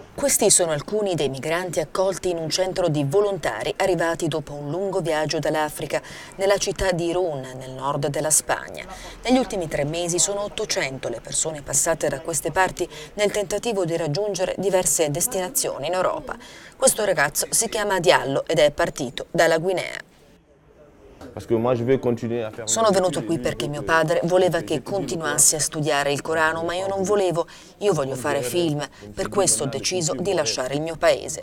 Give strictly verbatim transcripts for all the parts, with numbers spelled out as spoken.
Questi sono alcuni dei migranti accolti in un centro di volontari arrivati dopo un lungo viaggio dall'Africa nella città di Irún, nel nord della Spagna. Negli ultimi tre mesi sono ottocento le persone passate da queste parti nel tentativo di raggiungere diverse destinazioni in Europa. Questo ragazzo si chiama Diallo ed è partito dalla Guinea. Sono venuto qui perché mio padre voleva che continuassi a studiare il Corano, ma io non volevo, io voglio fare film, per questo ho deciso di lasciare il mio paese.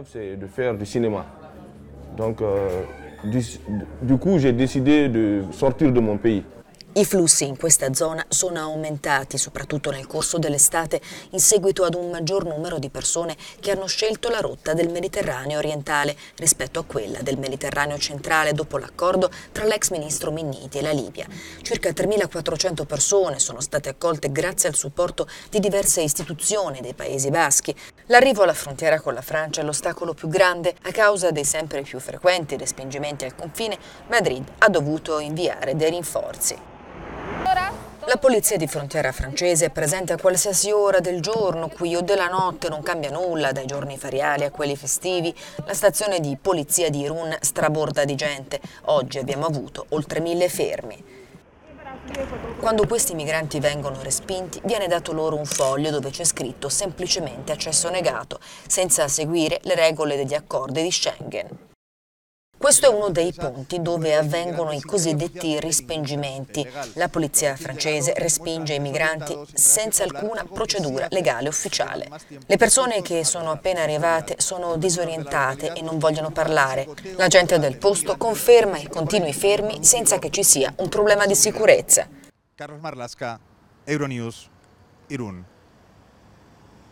Donc, euh, du, du coup, j'ai décidé de sortir de mon pays. I flussi in questa zona sono aumentati, soprattutto nel corso dell'estate, in seguito ad un maggior numero di persone che hanno scelto la rotta del Mediterraneo orientale rispetto a quella del Mediterraneo centrale dopo l'accordo tra l'ex ministro Minniti e la Libia. Circa tremilaquattrocento persone sono state accolte grazie al supporto di diverse istituzioni dei Paesi Baschi. L'arrivo alla frontiera con la Francia è l'ostacolo più grande. A causa dei sempre più frequenti respingimenti al confine, Madrid ha dovuto inviare dei rinforzi. La polizia di frontiera francese è presente a qualsiasi ora del giorno qui o della notte, non cambia nulla dai giorni feriali a quelli festivi. La stazione di polizia di Irún straborda di gente. Oggi abbiamo avuto oltre mille fermi. Quando questi migranti vengono respinti, viene dato loro un foglio dove c'è scritto semplicemente accesso negato, senza seguire le regole degli accordi di Schengen. Questo è uno dei punti dove avvengono i cosiddetti respingimenti. La polizia francese respinge i migranti senza alcuna procedura legale ufficiale. Le persone che sono appena arrivate sono disorientate e non vogliono parlare. La gente del posto conferma i continui fermi senza che ci sia un problema di sicurezza. Carlos Marlaska, Euronews, Irún.